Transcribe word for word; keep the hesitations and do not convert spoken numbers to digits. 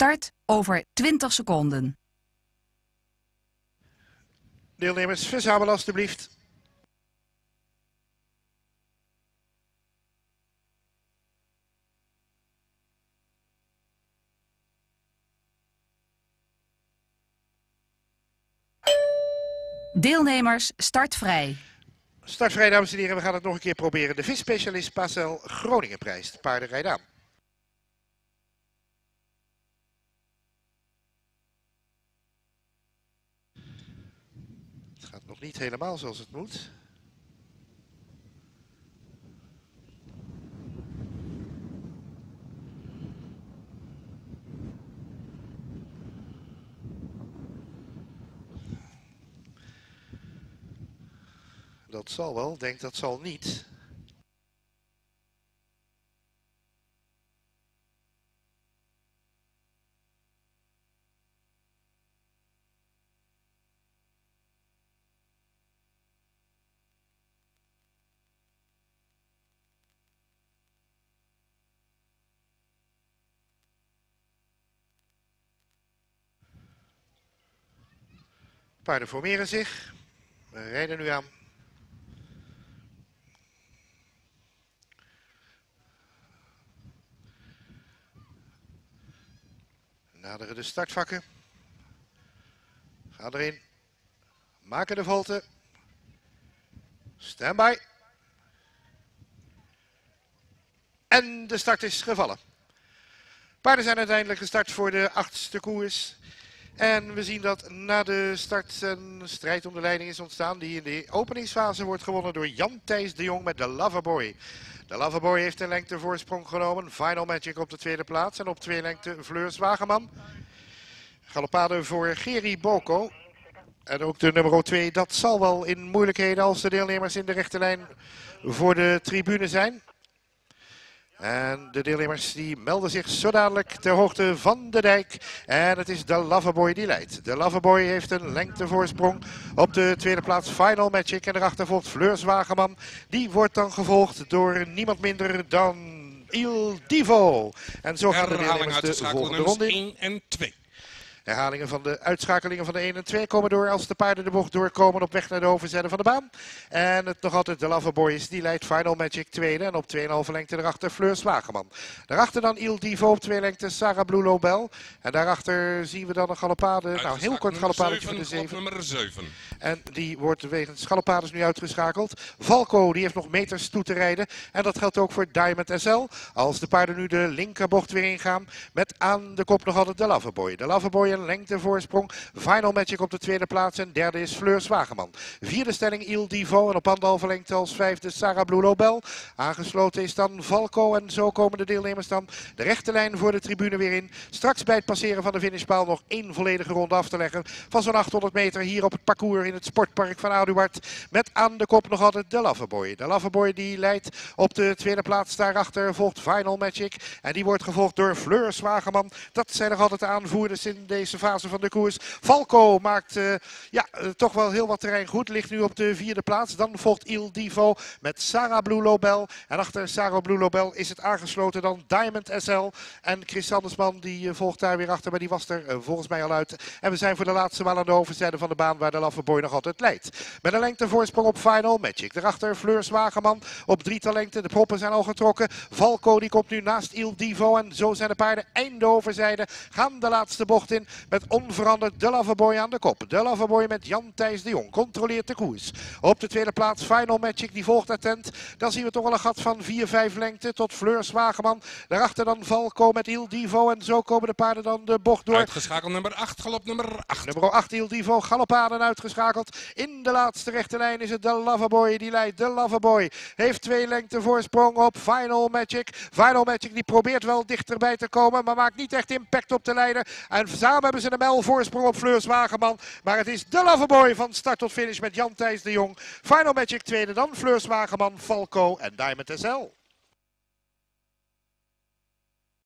Start over twintig seconden. Deelnemers, verzamelen alstublieft. Deelnemers, startvrij. Startvrij, dames en heren. We gaan het nog een keer proberen. De visspecialist Pacel Groningenprijs. De paarden rijden aan. Het gaat nog niet helemaal zoals het moet. Dat zal wel, denk dat zal niet. Paarden formeren zich. We rijden nu aan. Naderen de startvakken. Gaan erin. Maken de volte. Standby. En de start is gevallen. Paarden zijn uiteindelijk gestart voor de achtste koers. En we zien dat na de start een strijd om de leiding is ontstaan. Die in de openingsfase wordt gewonnen door Jan Thijs de Jong met de Loverboy. De Loverboy heeft een lengte voorsprong genomen. Final Magic op de tweede plaats. En op twee lengte Fleur Zwageman. Galopade voor Geri Boko. En ook de nummer twee. Dat zal wel in moeilijkheden als de deelnemers in de rechte lijn voor de tribune zijn. En de deelnemers die melden zich zo dadelijk ter hoogte van de dijk. En het is de Loverboy die leidt. De Loverboy heeft een lengtevoorsprong op de tweede plaats Final Magic. En daarachter volgt Fleur Zwageman. Die wordt dan gevolgd door niemand minder dan Il Divo. En zo gaan de deelnemers de volgende ronde in. één en twee. Herhalingen van de uitschakelingen van de één en twee komen door als de paarden de bocht doorkomen op weg naar de overzijde van de baan. En het nog altijd de Loverboy is, die leidt Final Magic tweede en op twee komma vijf lengte erachter Fleur Zwageman. Daarachter dan Il Divo op twee lengte Sarah Blue Lobel. En daarachter zien we dan een galopade, nou heel kort galopadetje voor de zeven. Nummer zeven. En die wordt wegens galopades nu uitgeschakeld. Valko die heeft nog meters toe te rijden. En dat geldt ook voor Diamond S L. Als de paarden nu de linkerbocht weer ingaan met aan de kop nog altijd de Loverboy. De Loverboy een lengtevoorsprong. Final Magic op de tweede plaats en derde is Fleur Zwageman. Vierde stelling Il Divo en op anderhalve lengte als vijfde Sarah Blue Lobel. Aangesloten is dan Valko en zo komen de deelnemers dan de rechte lijn voor de tribune weer in. Straks bij het passeren van de finishpaal nog één volledige ronde af te leggen van zo'n achthonderd meter hier op het parcours in het sportpark van Aduard. Met aan de kop nog altijd de Loverboy. De Loverboy die leidt op de tweede plaats. Daarachter volgt Final Magic en die wordt gevolgd door Fleur Zwageman. Dat zijn nog altijd de aanvoerders in deze fase van de koers. Valko maakt uh, ja, uh, toch wel heel wat terrein goed. Ligt nu op de vierde plaats. Dan volgt Il Divo met Sarah Blue Lobel. En achter Sarah Blue Lobel is het aangesloten dan Diamond S L. En Chris Andersman die uh, volgt daar weer achter. Maar die was er uh, volgens mij al uit. En we zijn voor de laatste maal aan de overzijde van de baan waar de Loverboy nog altijd leidt. Met een lengtevoorsprong op Final Magic. Daarachter Fleur Zwageman op drietal lengte. De proppen zijn al getrokken. Valko die komt nu naast Il Divo. En zo zijn de paarden einde overzijde. Gaan de laatste bocht in. Met onveranderd de Loverboy aan de kop. De Loverboy met Jan Thijs de Jong. Controleert de koers. Op de tweede plaats Final Magic. Die volgt attent. Dan zien we toch wel een gat van vier vijf lengte tot Fleur Zwageman. Daarachter dan Valko met Il Divo. En zo komen de paarden dan de bocht door. Uitgeschakeld nummer acht. Galop nummer acht. Nummer acht Il Divo. Galopaden uitgeschakeld. In de laatste rechte lijn is het de Loverboy die leidt. De Loverboy heeft twee lengte voorsprong op Final Magic. Final Magic die probeert wel dichterbij te komen. Maar maakt niet echt impact op de leider. En samen hebben ze een mijl voorsprong op Fleur Zwageman. Maar het is de Loverboy van start tot finish met Jan Thijs de Jong. Final Magic tweede, dan Fleur Zwageman, Valko en Diamond S L.